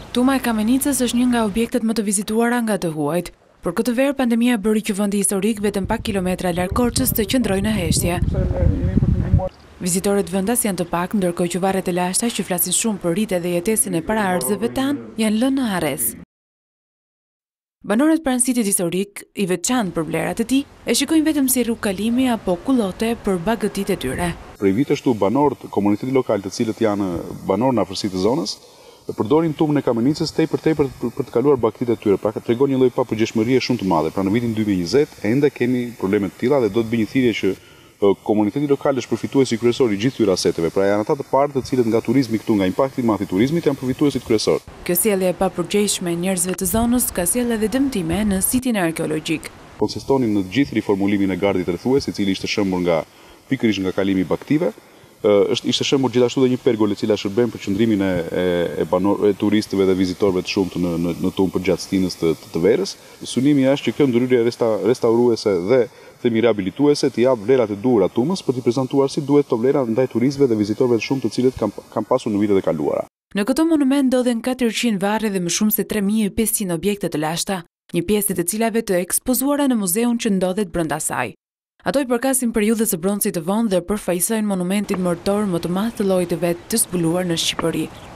Tuma e Kamenicës është një nga objektet më të vizituara nga të huajt. Por këtë verë pandemia bëri që vendi historik vetëm pak kilometra larg Korçës të qëndrojë në heshtje. Vizitorët vendas janë të pak, ndërkohë që varret e lashta që flasin shumë për ritet dhe jetesën e paraardhësve tanë janë lënë në harresë. Banorët pranë sitit historik, i veçantë për vlerat e tij, e shikojnë vetëm si rrugë kalimi apo kullote për bagëtitë e tyre. Prej vitesh këtu banorët komunitetit lokal, të cilët janë banorë në afërsitë të zonës, përdorin Tumën e Kamenicës tepër për të kaluar bagëtitë e tyre. Pra tregon një lloj papërgjegjësie shumë të madhe. Pra në vitin 2020 ende kemi probleme të tilla dhe do të bëj një thirrje që komuniteti lokal është përfituesi kryesor i gjithë këtyre aseteve. Pra janë ata të parë të cilët nga turizmi këtu, nga impakti i madh i turizmit janë përfituesit kryesor. Kjo sjellje e papërgjegjshme e njerëzve të zonës ka sjellë edhe dëmtime në sitin arkeologjik. Konsistonin në gjithë riformulimin e gardit rrethues, i cili ishte shëmbur nga pikërisht nga kalimi i bagëtive. Ishte shëmbur gjithashtu dhe një pergol e cila shërben për qëndrimin e turistëve dhe vizitorëve të shumtë në Tumë përgjatë stinës të verës. Synimi është që kjo ndërhyrje restauruese dhe themi rehabilituese të jap vlerat e duhura Tumës për t'i prezantuar si duhet to vlera ndaj turistëve dhe vizitorëve të shumtë të cilët kanë pasur në vitet e kaluara. Në këtë monument ndodhen 400 varre dhe më shumë se 3500 objekte të lashta, një pjesë të cilave të ekspozuara në muzeun që ndodhet brenda saj. Ato i përkasin periudhës së broncit të vonë dhe përfaqësojnë monumentin mërtor më të madh të llojit të vet të zbuluar në Shqipëri.